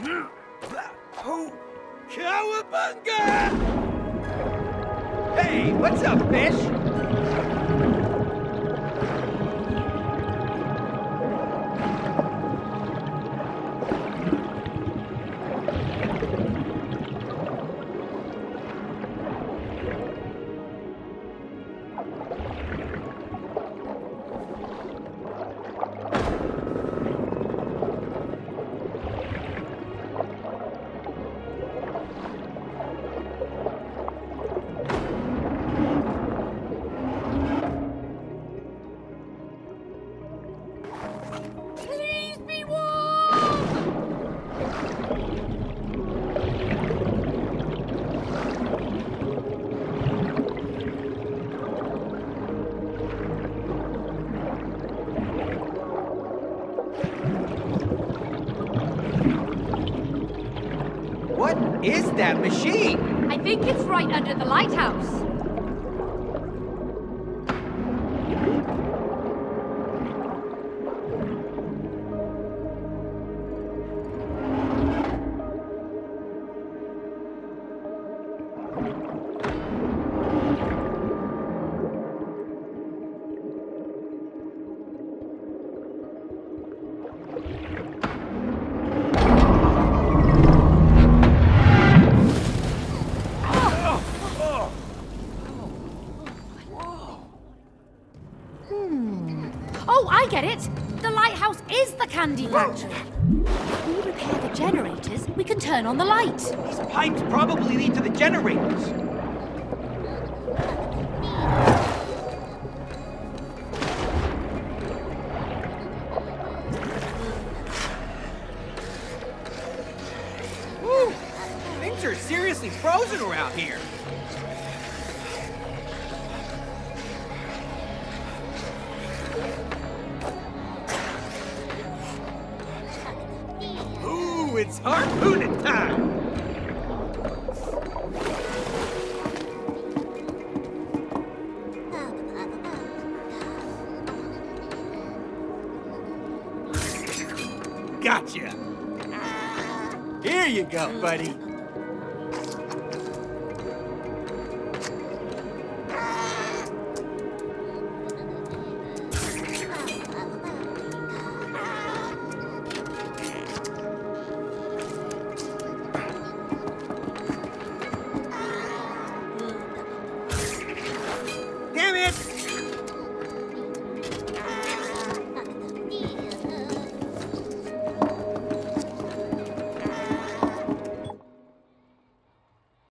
Cowabunga! Hey, what's up, fish? Please be warm! What is that machine? I think it's right under the lighthouse. Oh, I get it! The lighthouse is the candy factory. If we repair the generators, we can turn on the light. These pipes probably lead to the generators. Whew! Things are seriously frozen around here. Ooh, it's harpooning time! Gotcha! Here you go, buddy.